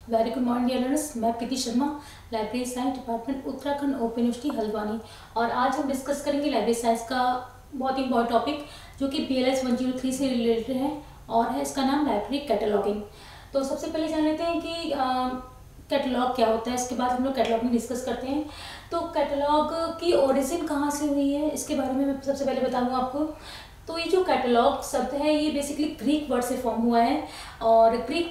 Very good morning dear learners. मैं Preeti Sharma, library science department Uttarakhand open university Haldwani. और आज हम डिस्कस करेंगे लाइब्रेरी साइंस का बहुत ही इंपॉर्टेंट टॉपिक जो कि BLS 103 से रिलेटेड है और है इसका नाम लाइब्रेरी कैटलॉगिंग। तो सबसे पहले जान लेते हैं कि कैटलॉग क्या होता है, इसके बाद हम लोग कैटलॉगिंग डिस्कस करते हैं। तो कैटलॉग की ओरिजिन कहाँ से हुई है इसके बारे में मैं सबसे पहले बताऊँगा आपको। तो ये जो कैटलॉग शब्द है ये बेसिकली ग्रीक वर्ड से फॉर्म हुआ है और ग्रीक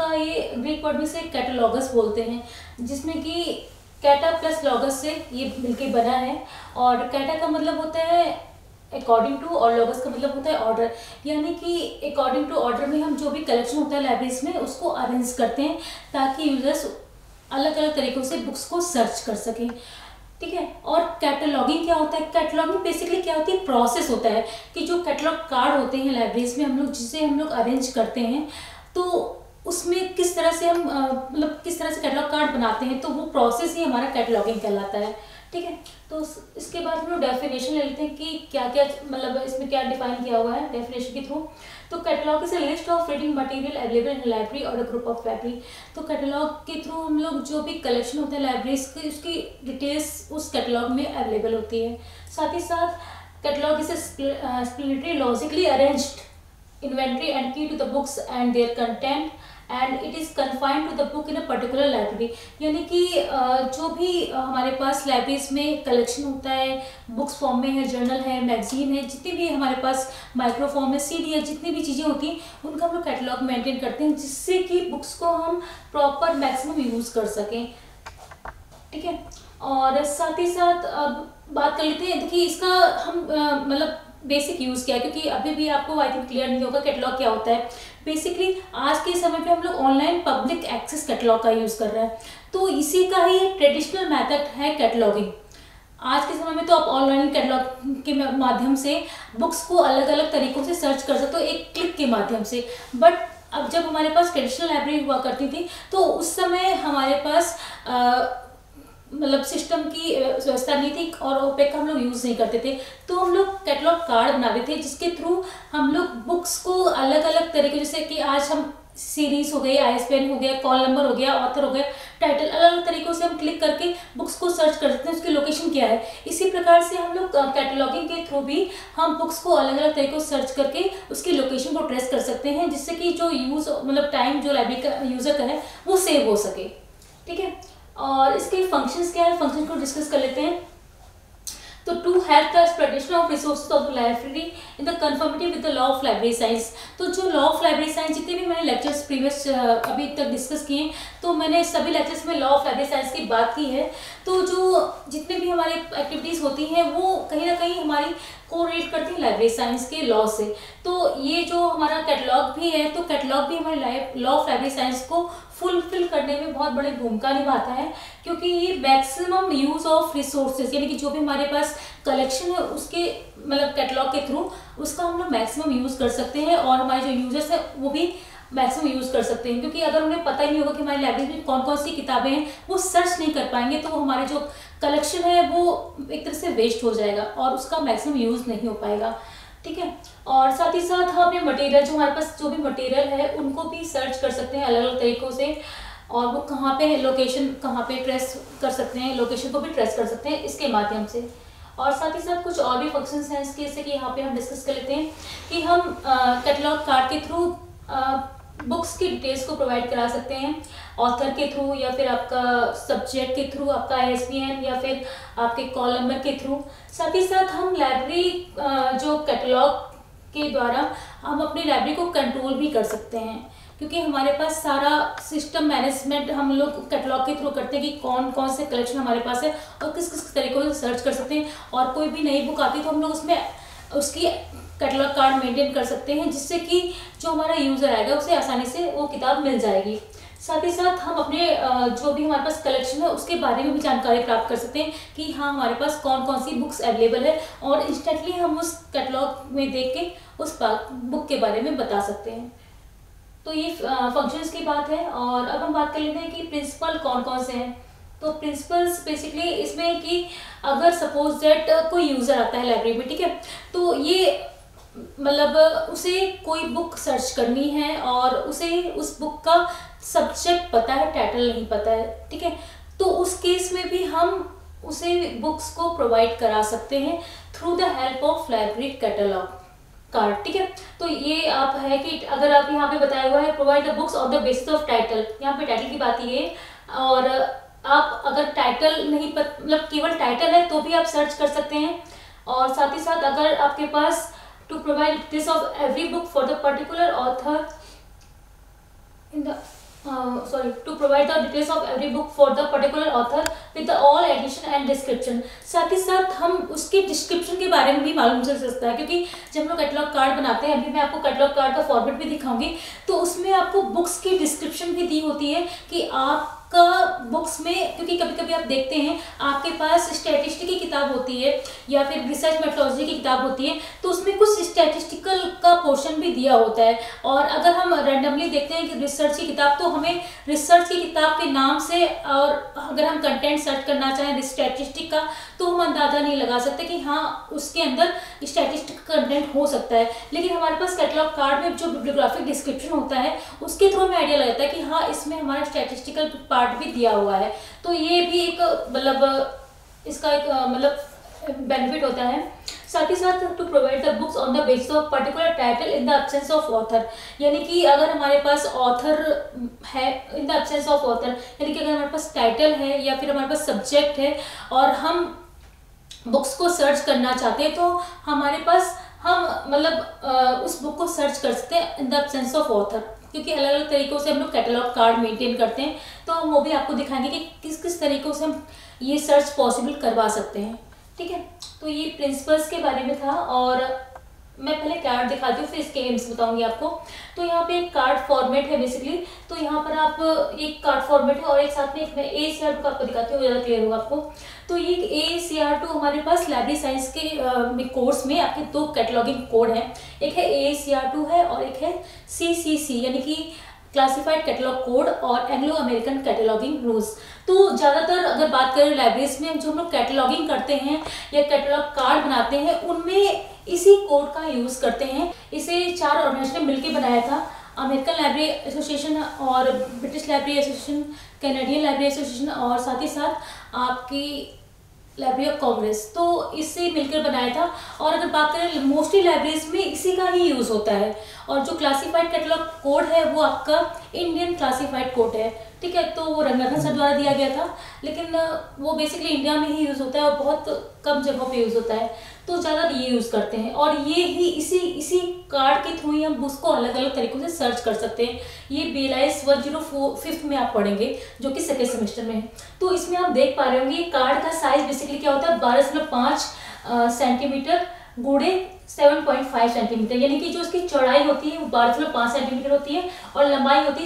वर्ड में से कैटलॉगस बोलते हैं, जिसमें कि कैटा प्लस लॉगस से ये मिलके बना है। और कैटा का मतलब होता है अकॉर्डिंग टू और लॉगस का मतलब होता है ऑर्डर, यानी कि अकॉर्डिंग टू ऑर्डर में हम जो भी कलेक्शन होता है लाइब्रेरीज में उसको अरेंज करते हैं ताकि यूजर्स अलग अलग तरीकों से बुक्स को सर्च कर सकें। ठीक है। और कैटलॉगिंग क्या होता है? कैटलॉगिंग बेसिकली क्या होती है, प्रोसेस होता है कि जो कैटलॉग कार्ड होते हैं लाइब्रेरीज में हम लोग जिसे हम लोग अरेंज करते हैं, तो उसमें किस तरह से हम किस तरह से कैटलॉग कार्ड बनाते हैं, तो वो प्रोसेस ही हमारा कैटलॉगिंग कहलाता है। ठीक है। तो इसके बाद हम लोग डेफिनेशन ले लेते हैं कि क्या क्या इसमें क्या डिफाइन किया हुआ है डेफिनेशन के थ्रू। तो catalogue is a list of reading material available in library और अ ग्रुप ऑफ लाइब्रेरी। तो कैटलॉग के थ्रू हम लोग जो भी कलेक्शन होता है लाइब्रेरीज की उसकी डिटेल्स उस कैटलॉग में अवेलेबल होती है। साथ ही साथ catalogue is explanatory logically arranged inventory and key to the books and their content and it is confined to the book in a particular library. यानी कि जो भी हमारे पास लाइब्रेरीज में कलेक्शन होता है, बुक्स फॉर्म में है, जर्नल है, मैगजीन है, जितनी भी हमारे पास माइक्रो फॉर्म है, CD है, जितनी भी चीज़ें होती हैं उनका हम लोग कैटलॉग मेंटेन करते हैं जिससे कि बुक्स को हम प्रॉपर मैक्सिमम यूज़ कर सकें। ठीक है। और साथ ही साथ अब बात कर लेते हैं, देखिए इसका हम बेसिक यूज़ क्या है, क्योंकि अभी भी आपको आई थिंक क्लियर नहीं होगा कैटलॉग क्या होता है। बेसिकली आज के समय पे हम लोग ऑनलाइन पब्लिक एक्सेस कैटलॉग का यूज़ कर रहे हैं, तो इसी का ही ट्रेडिशनल मेथड है कैटलॉगिंग। आज के समय में तो आप ऑनलाइन कैटलॉग के माध्यम से बुक्स को अलग अलग तरीकों से सर्च कर सकते हो एक क्लिक के माध्यम से। बट अब जब हमारे पास ट्रेडिशनल लाइब्रेरी हुआ करती थी तो उस समय हमारे पास सिस्टम की व्यवस्था नहीं थी और ओपेक का हम लोग यूज़ नहीं करते थे, तो हम लोग कैटलॉग कार्ड बनाते थे जिसके थ्रू हम लोग बुक्स को अलग अलग तरीके, जैसे कि आज हम सीरीज हो गई, ISBN हो गया, कॉल नंबर हो गया, ऑथर हो गया, टाइटल, अलग अलग तरीकों से हम क्लिक करके बुक्स को सर्च कर सकते हैं उसकी लोकेशन क्या है। इसी प्रकार से हम लोग कैटलॉगिंग के थ्रू भी हम बुक्स को अलग अलग तरीकों से सर्च करके उसकी लोकेशन को ट्रेस कर सकते हैं, जिससे कि जो टाइम जो लाइब्रेरी का यूज़र का है वो सेव हो सके। ठीक है। और इसके फंक्शंस क्या है, फंक्शन को डिस्कस कर लेते हैं। तो to help the exploitation of resources of the library in the conformity with the law of library science. तो जो लॉ ऑफ लाइब्रेरी साइंस जितने भी मैंने लेक्चर्स प्रीवियस अभी तक डिस्कस किए, तो मैंने सभी लेक्चर्स में लॉ ऑफ लाइब्रेरी साइंस की बात की है। तो जो जितने भी हमारी एक्टिविटीज़ होती हैं वो कहीं ना कहीं हमारी कोरिलेट करती है लाइब्रेरी साइंस के लॉ से। तो ये जो हमारा कैटलॉग भी है, तो कैटलॉग भी हमारे लॉ ऑफ लाइब्रेरी साइंस को फुलफिल करने में बहुत बड़ी भूमिका निभाता है, क्योंकि ये मैक्सिमम यूज ऑफ रिसोर्सेज, यानी कि जो भी हमारे पास कलेक्शन है उसके कैटलॉग के थ्रू उसका हम लोग मैक्सिमम यूज कर सकते हैं और हमारे जो यूजर्स हैं वो भी मैक्सिमम यूज कर सकते हैं। क्योंकि अगर उन्हें पता ही नहीं होगा कि हमारी लाइब्रेरी में कौन कौन सी किताबें हैं, वो सर्च नहीं कर पाएंगे, तो हमारे जो कलेक्शन है वो एक तरह से वेस्ट हो जाएगा और उसका मैक्सिमम यूज नहीं हो पाएगा। ठीक है। और साथ ही साथ हम अपने मटेरियल, जो हमारे पास जो भी मटेरियल है उनको भी सर्च कर सकते हैं अलग अलग तरीकों से, और वो कहाँ पे है, लोकेशन कहाँ पे ट्रेस कर सकते हैं, लोकेशन को भी ट्रेस कर सकते हैं इसके माध्यम से। और साथ ही साथ कुछ और भी फंक्शंस हैं इसके, जैसे कि यहाँ पे हम डिस्कस कर लेते हैं कि हम कैटलॉग कार्ड के थ्रू बुक्स की डिटेल्स को प्रोवाइड करा सकते हैं ऑथर के थ्रू, या फिर आपका सब्जेक्ट के थ्रू, आपका ISBN, या फिर आपके कॉल नंबर के थ्रू। साथ ही साथ हम लाइब्रेरी जो कैटलॉग के द्वारा हम अपनी लाइब्रेरी को कंट्रोल भी कर सकते हैं, क्योंकि हमारे पास सारा सिस्टम मैनेजमेंट हम लोग कैटलॉग के थ्रू करते हैं कि कौन कौन से कलेक्शन हमारे पास है और किस किस तरीकों से सर्च कर सकते हैं। और कोई भी नई बुक आती है तो हम लोग उसमें उसकी कैटलॉग कार्ड मेंटेन कर सकते हैं, जिससे कि जो हमारा यूज़र आएगा उसे आसानी से वो किताब मिल जाएगी। साथ ही साथ हम अपने जो भी हमारे पास कलेक्शन है उसके बारे में भी जानकारी प्राप्त कर सकते हैं कि हाँ हमारे पास कौन कौन सी बुक्स अवेलेबल है, और इंस्टेंटली हम उस कैटलॉग में देख के उस बुक के बारे में बता सकते हैं। तो ये फंक्शंस की बात है। और अब हम बात कर लेते हैं कि प्रिंसिपल कौन कौन से हैं। तो प्रिंसिपल्स बेसिकली इसमें कि अगर सपोज दैट कोई यूज़र आता है लाइब्रेरी में, ठीक है, तो ये मतलब उसे कोई बुक सर्च करनी है और उसे उस बुक का सब्जेक्ट पता है, टाइटल नहीं पता है, ठीक है, तो उस केस में भी हम उसे बुक्स को प्रोवाइड करा सकते हैं through the help of library catalogue card, ठीक है। तो ये आप है कि अगर आप यहाँ पे बताया हुआ है provide the books on the basis of title, यहाँ पे टाइटल की बात ये है, और आप अगर टाइटल नहीं मतलब केवल टाइटल है तो भी आप सर्च कर सकते हैं। और साथ ही साथ अगर आपके पास to provide details of every book for the particular author in the to provide the details of every book for the particular author with the all edition and description, साथ ही साथ हम उसके डिस्क्रिप्शन के बारे में भी मालूम चल सकता है, क्योंकि जब हम लोग कैटलॉग कार्ड बनाते हैं, अभी मैं आपको कैटलॉग कार्ड का फॉर्मेट भी दिखाऊंगी, तो उसमें आपको बुक्स की डिस्क्रिप्शन भी दी होती है कि आपका बुक्स में, क्योंकि कभी कभी आप देखते हैं आपके पास स्टैटिस्टिक की किताब होती है या फिर रिसर्च मेथोडोलॉजी की किताब होती है, तो उसमें कुछ स्टैटिस्टिकल का पोर्शन भी दिया होता है। और अगर हम रैंडमली देखते हैं कि रिसर्च की किताब, तो हमें रिसर्च की किताब के नाम से, और अगर हम कंटेंट सर्च करना चाहें स्टैटिस्टिक का, तो हम अंदाजा नहीं लगा सकते कि हाँ उसके अंदर स्टैटिस्टिक कंटेंट हो सकता है। लेकिन हमारे पास कैटलॉग कार्ड में जो बिब्लियोग्राफिक डिस्क्रिप्शन होता है उसके थ्रू हमें आइडिया लगता है कि हाँ इसमें हमारा स्टैटिस्टिकल पार्ट भी दिया हुआ है। तो ये भी एक मतलब इसका एक मतलब बेनिफिट होता है। साथ ही साथ to provide the books on the basis of particular title in the absence of author, यानी कि अगर हमारे पास ऑथर है, in the absence of author यानी कि अगर हमारे पास टाइटल है या फिर हमारे पास सब्जेक्ट है और हम बुक्स को सर्च करना चाहते हैं, तो हमारे पास हम मतलब उस बुक को सर्च कर सकते हैं in the absence of author, क्योंकि अलग अलग तरीकों से हम लोग कैटलॉग कार्ड मेंटेन करते हैं, तो हम वो भी आपको दिखाएंगे कि किस किस तरीकों से हम ये सर्च पॉसिबल करवा सकते हैं, ठीक है। तो ये प्रिंसिपल्स के बारे में था, और मैं पहले कार्ड दिखाती हूँ फिर इसके एम्स बताऊंगी आपको। तो यहाँ पे एक कार्ड फॉर्मेट है बेसिकली, तो यहाँ पर आप एक कार्ड फॉर्मेट है और एक साथ में एक मैं ACR2 का आपको दिखाती हूँ, ज़्यादा क्लियर होगा आपको। तो ये ACR2 हमारे पास लाइब्रेरी साइंस के कोर्स में आपके दो कैटलॉगिंग कोड हैं, एक है ACR2 है और एक है CCC यानी कि क्लासिफाइड कैटलॉग कोड और एंग्लो अमेरिकन कैटलॉगिंग रूल्स। तो ज़्यादातर अगर बात करें लाइब्रेरीज में जो हम लोग कैटलॉगिंग करते हैं या कैटलॉग कार्ड बनाते हैं, उनमें इसी कोड का यूज़ करते हैं। इसे 4 ऑर्गेनाइजेशन ने मिलकर बनाया था, अमेरिकन लाइब्रेरी एसोसिएशन और British Library Association, Canadian Library Association और साथ ही साथ आपकी लाइब्रेरी ऑफ कांग्रेस, तो इससे मिलकर बनाया था। और अगर बात करें मोस्टली लाइब्रेरीज में इसी का ही यूज़ होता है। और जो क्लासिफाइड कैटलॉग कोड है वो आपका इंडियन क्लासिफाइड कोड है, ठीक है। तो वो रंगनाथन सर द्वारा दिया गया था, लेकिन वो बेसिकली इंडिया में ही यूज़ होता है और बहुत कम जगहों पे यूज़ होता है, तो ज़्यादा ये यूज़ करते हैं। और ये ही इसी कार्ड के थ्रू ही हम उसको अलग अलग तरीकों से सर्च कर सकते हैं। ये BLIS 105 में आप पढ़ेंगे, जो कि सेकेंड सेमेस्टर में है। तो इसमें आप देख पा रहे होंगे ये कार्ड का साइज बेसिकली क्या होता है, 12.5 सेंटीमीटर गुणे 7.5 सेंटीमीटर, यानी कि जो इसकी चौड़ाई होती है वो 12.5 सेंटीमीटर होती है और लंबाई होती है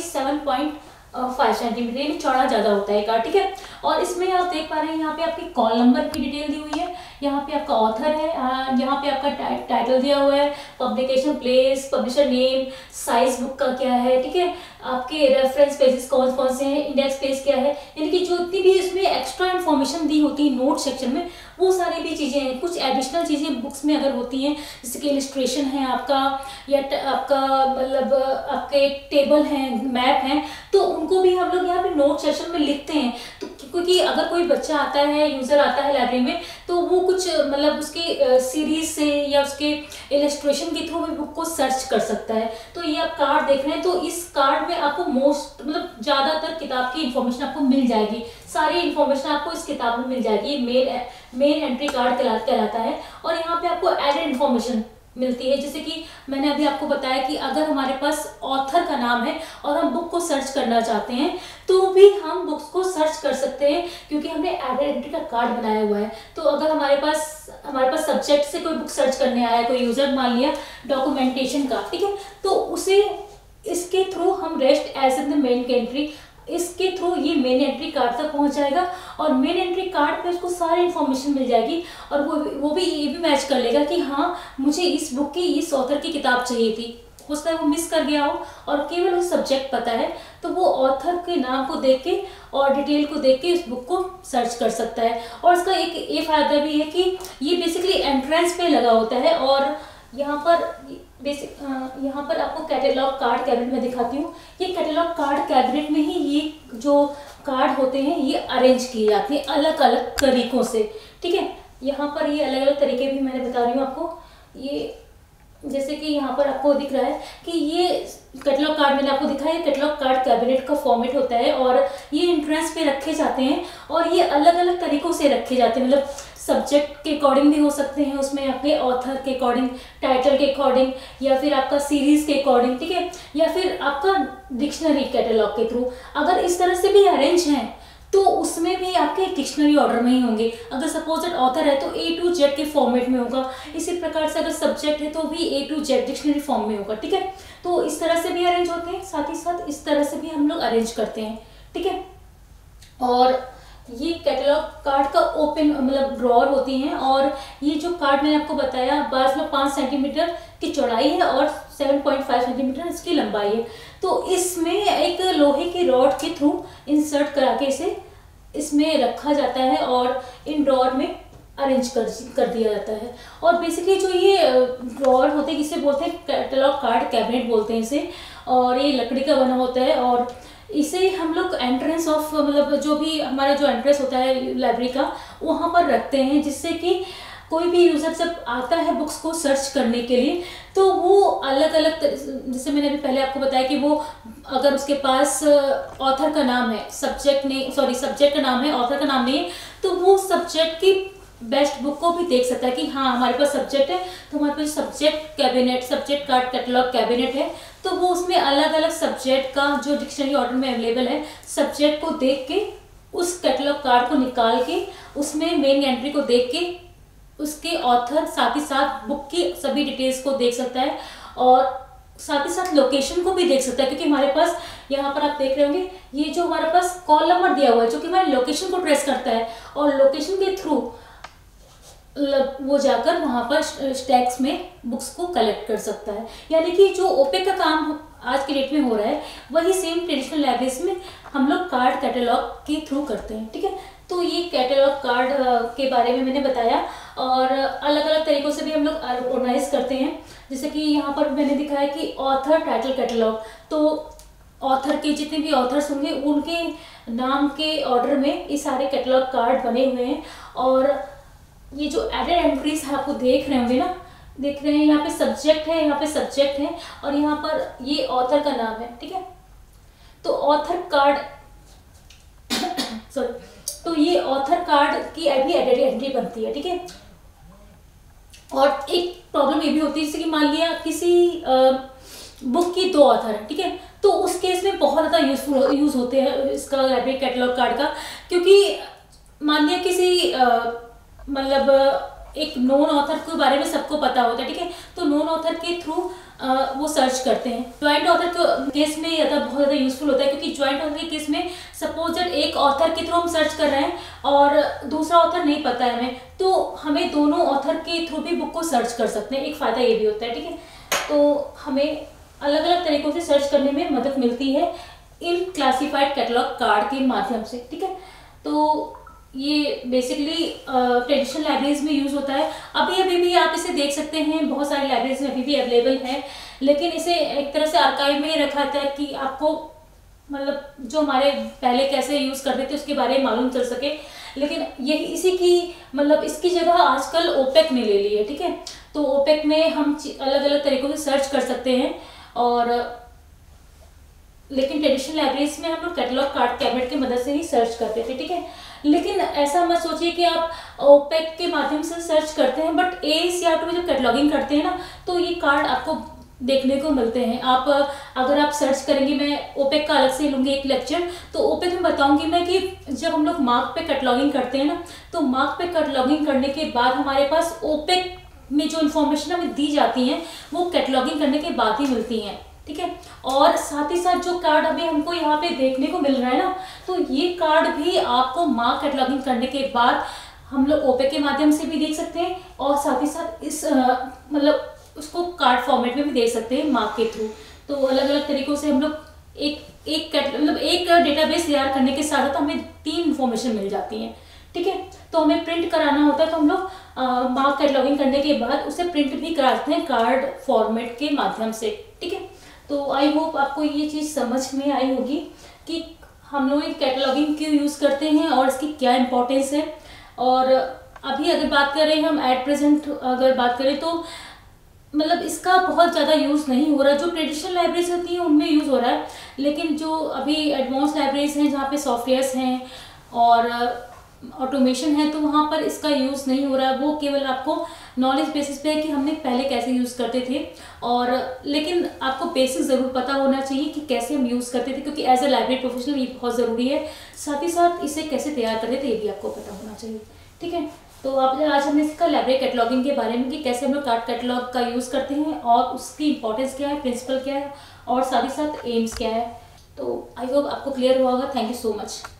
7.5 सेंटीमीटर, यानी चौड़ा ज़्यादा होता है कार्ड, ठीक है। और इसमें आप देख पा रहे हैं यहाँ पे आपकी कॉल नंबर की डिटेल दी हुई है, यहाँ पे आपका ऑथर है, यहाँ पे आपका टाइटल दिया हुआ है, publication place, publisher name, size book का क्या है, ठीक है, आपके रेफरेंस पेजेस कौन कौन से हैं, इंडेक्स पेज क्या है, यानी कि जो इतनी भी इसमें एक्स्ट्रा इन्फॉर्मेशन दी होती है नोट सेक्शन में, वो सारी भी चीज़ें हैं। कुछ एडिशनल चीज़ें बुक्स में अगर होती हैं, जैसे कि इलिस्ट्रेशन है आपका, या आपका मतलब आपके टेबल हैं, मैप हैं, तो उनको भी हम लोग यहाँ पे नोट सेक्शन में लिखते हैं। तो क्योंकि अगर कोई बच्चा आता है, यूज़र आता है लाइब्रेरी में, तो वो कुछ मतलब उसके सीरीज से या उसके इलिस्ट्रेशन के थ्रू भी बुक को सर्च कर सकता है। तो ये आप कार्ड देख रहे हैं, तो इस कार्ड में आपको मोस्ट मतलब ज़्यादातर किताब की इन्फॉर्मेशन आपको मिल जाएगी, सारी इन्फॉर्मेशन आपको इस किताब में मिल जाएगी। मेन एंट्री कार्ड कहलाता है। और यहाँ पे आपको एडेड इन्फॉर्मेशन मिलती है, जैसे कि मैंने अभी आपको बताया कि अगर हमारे पास ऑथर का नाम है और हम बुक को सर्च करना चाहते हैं, तो भी हम बुक्स को सर्च कर सकते हैं, क्योंकि हमने एडेड एंट्री का कार्ड बनाया हुआ है। तो अगर हमारे पास सब्जेक्ट से कोई बुक सर्च करने आया, कोई यूजर मान लिया डॉक्यूमेंटेशन का, ठीक है, तो उसे इसके थ्रू हम rest as in the main entry, इसके थ्रू ये मेन एंट्री कार्ड तक पहुंच जाएगा और मेन एंट्री कार्ड पे उसको सारी इन्फॉर्मेशन मिल जाएगी। और वो भी ये भी मैच कर लेगा कि हाँ मुझे इस बुक की, इस ऑथर की किताब चाहिए थी, हो सकता है वो मिस कर गया हो और केवल उस सब्जेक्ट पता है, तो वो ऑथर के नाम को देख के और डिटेल को देख के इस बुक को सर्च कर सकता है। और इसका एक ये फायदा भी है कि ये बेसिकली एंट्रेंस पे लगा होता है, और यहाँ पर बेसिक यहाँ पर आपको कैटलॉग कार्ड कैबिनेट में दिखाती हूँ। ये कैटलॉग कार्ड कैबिनेट में ही ये जो कार्ड होते हैं ये अरेंज किए जाते हैं अलग अलग तरीकों से, ठीक है। यहाँ पर ये अलग अलग तरीके भी मैंने बता रही हूँ आपको। ये जैसे कि यहाँ पर आपको दिख रहा है कि ये कैटलॉग कार्ड मैंने आपको दिखाया, कैटलॉग कार्ड कैबिनेट का फॉर्मेट होता है और ये एंट्रेंस पे रखे जाते हैं और ये अलग अलग तरीकों से रखे जाते हैं, मतलब सब्जेक्ट के अकॉर्डिंग भी हो सकते हैं, उसमें आपके ऑथर के अकॉर्डिंग, टाइटल के अकॉर्डिंग, या फिर आपका सीरीज के अकॉर्डिंग, ठीक है, या फिर आपका डिक्शनरी कैटलॉग के थ्रू। अगर इस तरह से भी अरेंज हैं तो उसमें भी आपके डिक्शनरी ऑर्डर में ही होंगे। अगर सपोज दैट ऑथर है तो A to Z के फॉर्मेट में होगा। इसी प्रकार से अगर सब्जेक्ट है तो भी A to Z dictionary form में होगा, ठीक है। तो इस तरह से भी अरेंज होते हैं, साथ ही साथ इस तरह से भी हम लोग अरेंज करते हैं, ठीक है। और ये कैटलॉग कार्ड का ओपन मतलब ड्रॉअर होती हैं और ये जो कार्ड मैंने आपको बताया बाज में 5 सेंटीमीटर की चौड़ाई है और 7.5 सेंटीमीटर इसकी लंबाई है। तो इसमें एक लोहे के रॉड के थ्रू इंसर्ट करा के इसे इसमें रखा जाता है और इन ड्रॉअर में अरेंज कर दिया जाता है। और बेसिकली जो ये ड्रॉअर होते हैं इसे बोलते हैं कैटलॉग कार्ड कैबिनेट बोलते हैं इसे, और ये लकड़ी का बना होता है और इसे हम लोग एंट्रेंस ऑफ मतलब जो भी हमारा जो एंट्रेंस होता है लाइब्रेरी का वहाँ पर रखते हैं, जिससे कि कोई भी यूज़र जब आता है बुक्स को सर्च करने के लिए तो वो अलग अलग, जैसे मैंने अभी पहले आपको बताया कि वो अगर उसके पास ऑथर का नाम है, सब्जेक्ट का नाम है, ऑथर का नाम नहीं है, तो वो सब्जेक्ट की बेस्ट बुक को भी देख सकता है कि हाँ हमारे पास सब्जेक्ट है तो हमारे पास subject cabinet, subject card catalogue cabinet है, तो वो उसमें अलग अलग सब्जेक्ट का जो डिक्शनरी ऑर्डर में अवेलेबल है सब्जेक्ट को देख के उस कैटलॉग कार्ड को निकाल के उसमें मेन एंट्री को देख के उसके ऑथर साथ ही साथ बुक की सभी डिटेल्स को देख सकता है और साथ ही साथ लोकेशन को भी देख सकता है, क्योंकि हमारे पास यहाँ पर आप देख रहे होंगे ये जो हमारे पास कॉल नंबर दिया हुआ है जो कि हमारे लोकेशन को ट्रेस करता है और लोकेशन के थ्रू वो जाकर वहाँ पर स्टैक्स में बुक्स को कलेक्ट कर सकता है। यानी कि जो ओपेक का काम आज के डेट में हो रहा है वही सेम ट्रेडिशनल लाइब्रेरीज में हम लोग कार्ड कैटलॉग के थ्रू करते हैं, ठीक है। तो ये कैटलॉग कार्ड के बारे में मैंने बताया और अलग अलग तरीकों से भी हम लोग ऑर्गेनाइज करते हैं। जैसे कि यहाँ पर मैंने दिखाया कि ऑथर टाइटल कैटलॉग, तो ऑथर के जितने भी ऑथर्स होंगे उनके नाम के ऑर्डर में ये सारे कैटलॉग कार्ड बने हुए हैं। और ये जो एडेड एंट्रीज आपको देख रहे होंगे ना, देख रहे हैं यहाँ पे सब्जेक्ट है, यहाँ पे सब्जेक्ट है और यहाँ पर ये ऑथर का नाम है, ठीक है। तो ऑथर कार्ड सॉरी, तो ये ऑथर कार्ड की भी एडेड एंट्री बनती है, ठीक है। और एक प्रॉब्लम ये भी होती है जैसे कि मान लिया किसी बुक की 2 ऑथर है, ठीक है, तो उस केस में बहुत ज़्यादा यूज होते हैं इसका लाइब्रेरी कैटलॉग कार्ड का, क्योंकि मान लिया किसी मतलब एक नॉन ऑथर के बारे में सबको पता होता है, ठीक है, तो नॉन ऑथर के थ्रू वो सर्च करते हैं। ज्वाइंट ऑथर के केस में बहुत ज़्यादा यूजफुल होता है, क्योंकि ज्वाइंट ऑथर के केस में सपोज दैट एक ऑथर के थ्रू हम सर्च कर रहे हैं और दूसरा ऑथर नहीं पता है हमें, तो हमें दोनों ऑथर के थ्रू भी बुक को सर्च कर सकते हैं। एक फ़ायदा ये भी होता है, ठीक है। तो हमें अलग अलग तरीकों से सर्च करने में मदद मिलती है इन क्लासीफाइड कैटलॉग कार्ड के माध्यम से, ठीक है। तो ये बेसिकली ट्रेडिशनल लाइब्रेरीज में यूज़ होता है। अभी भी आप इसे देख सकते हैं, बहुत सारी लाइब्रेरीज में अभी भी अवेलेबल है, लेकिन इसे एक तरह से आर्काइव में ही रखा था कि आपको मतलब जो हमारे पहले कैसे यूज़ करते थे उसके बारे में मालूम चल सके। लेकिन यही इसी की मतलब इसकी जगह आजकल ओपेक ने ले ली है, ठीक है। तो ओपेक में हम अलग अलग तरीकों से सर्च कर सकते हैं और लेकिन ट्रेडिशनल लाइब्रेरीज में हम लोग कैटलॉग कार्ड कैबिनेट की मदद से ही सर्च करते थे, ठीक है। लेकिन ऐसा मत सोचिए कि आप ओपेक के माध्यम से सर्च करते हैं बट AACR2 में जब कैटलॉगिंग करते हैं ना तो ये कार्ड आपको देखने को मिलते हैं। आप अगर आप सर्च करेंगे, मैं ओपेक का अलग से लूँगी एक लेक्चर, तो ओपेक में बताऊंगी मैं कि जब हम लोग मार्क पे कैटलॉगिंग करते हैं ना तो मार्क पे कैटलॉगिंग करने के बाद हमारे पास ओपेक में जो इन्फॉर्मेशन हमें दी जाती हैं वो कैटलॉगिंग करने के बाद ही मिलती हैं, ठीक है। और साथ ही साथ जो कार्ड अभी हमको यहाँ पे देखने को मिल रहा है ना, तो ये कार्ड भी आपको मार्क कैटलॉगिंग करने के बाद हम लोग ओपेक के माध्यम से भी देख सकते हैं और साथ ही साथ इस मतलब उसको कार्ड फॉर्मेट में भी देख सकते हैं मार्क के थ्रू। तो अलग अलग तरीकों से हम लोग एक डेटाबेस तैयार करने के साथ हमें 3 इन्फॉर्मेशन मिल जाती हैं, ठीक है। तो हमें प्रिंट कराना होता है तो हम लोग मार्क कैटलॉगिंग करने के बाद उसे प्रिंट भी करा सकते हैं कार्ड फॉर्मेट के माध्यम से। ठीक है, तो आई होप आपको ये चीज़ समझ में आई होगी कि हम लोग कैटलॉगिंग क्यों यूज़ करते हैं और इसकी क्या इम्पोर्टेंस है। और अभी अगर बात करें हम एट प्रेजेंट अगर बात करें तो मतलब इसका बहुत ज़्यादा यूज़ नहीं हो रहा। जो ट्रेडिशनल लाइब्रेरीज होती हैं उनमें यूज़ हो रहा है, लेकिन जो अभी एडवांस लाइब्रेरीज हैं जहाँ पे सॉफ्टवेयर्स हैं और ऑटोमेशन है तो वहाँ पर इसका यूज़ नहीं हो रहा है। वो केवल आपको नॉलेज बेसिस पे है कि हमने पहले कैसे यूज़ करते थे, और लेकिन आपको बेसिक ज़रूर पता होना चाहिए कि कैसे हम यूज़ करते थे, क्योंकि एज ए लाइब्रेरी प्रोफेशनल ये बहुत ज़रूरी है। साथ ही साथ इसे कैसे तैयार करते थे ये भी आपको पता होना चाहिए। ठीक है, तो आप आज हमने सीखा लाइब्रेरी कैटलॉगिंग के बारे में कि कैसे हम लोग कार्ड कैटलॉग का यूज़ करते हैं और उसकी इंपॉर्टेंस क्या है, प्रिंसिपल क्या है और साथ ही साथ एम्स क्या है। तो आई होप आपको क्लियर हुआ होगा। Thank you so much.